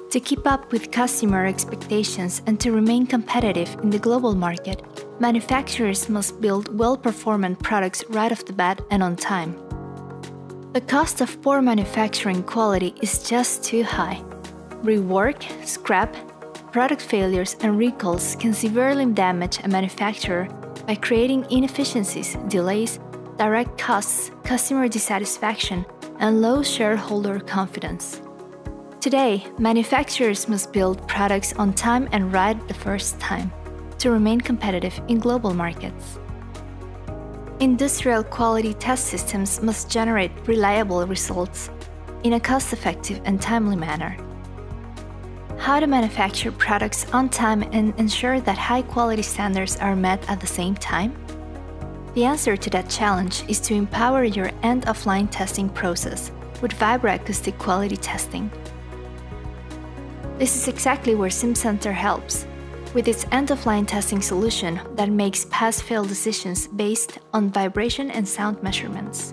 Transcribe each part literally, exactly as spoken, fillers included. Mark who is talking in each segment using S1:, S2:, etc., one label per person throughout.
S1: To keep up with customer expectations and to remain competitive in the global market, manufacturers must build well-performant products right off the bat and on time. The cost of poor manufacturing quality is just too high. Rework, scrap, product failures, and recalls can severely damage a manufacturer by creating inefficiencies, delays, direct costs, customer dissatisfaction, and low shareholder confidence. Today, manufacturers must build products on time and right the first time to remain competitive in global markets. Industrial quality test systems must generate reliable results in a cost-effective and timely manner. How to manufacture products on time and ensure that high-quality standards are met at the same time? The answer to that challenge is to empower your end-of-line testing process with vibroacoustic quality testing. This is exactly where Simcenter helps, with its end-of-line testing solution that makes pass-fail decisions based on vibration and sound measurements.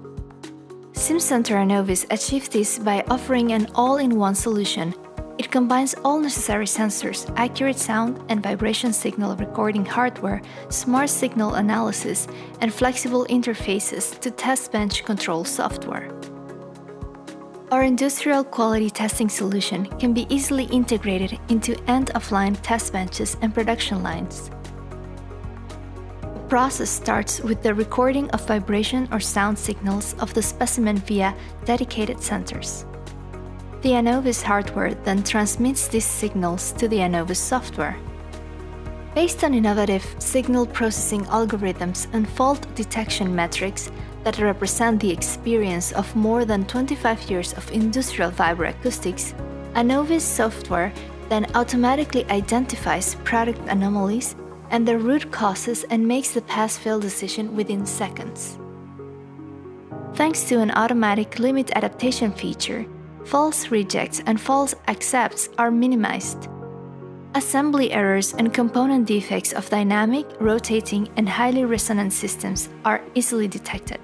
S1: Simcenter Anovis achieves this by offering an all-in-one solution. It combines all necessary sensors, accurate sound and vibration signal recording hardware, smart signal analysis, and flexible interfaces to test bench control software. Our industrial quality testing solution can be easily integrated into end-of-line test benches and production lines. The process starts with the recording of vibration or sound signals of the specimen via dedicated sensors. The Anovis hardware then transmits these signals to the Anovis software. Based on innovative signal processing algorithms and fault detection metrics that represent the experience of more than twenty-five years of industrial vibroacoustics, Anovis software then automatically identifies product anomalies and their root causes and makes the pass-fail decision within seconds. Thanks to an automatic limit adaptation feature, false rejects and false accepts are minimized. Assembly errors and component defects of dynamic, rotating, and highly resonant systems are easily detected.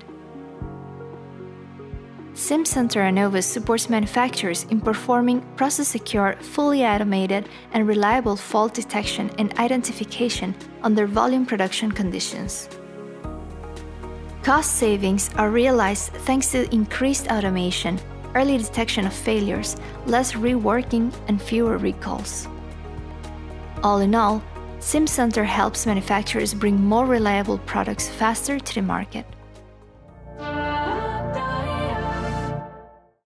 S1: Simcenter Anovis supports manufacturers in performing process-secure, fully automated, and reliable fault detection and identification under volume production conditions. Cost savings are realized thanks to increased automation, early detection of failures, less reworking, and fewer recalls. All in all, Simcenter helps manufacturers bring more reliable products faster to the market.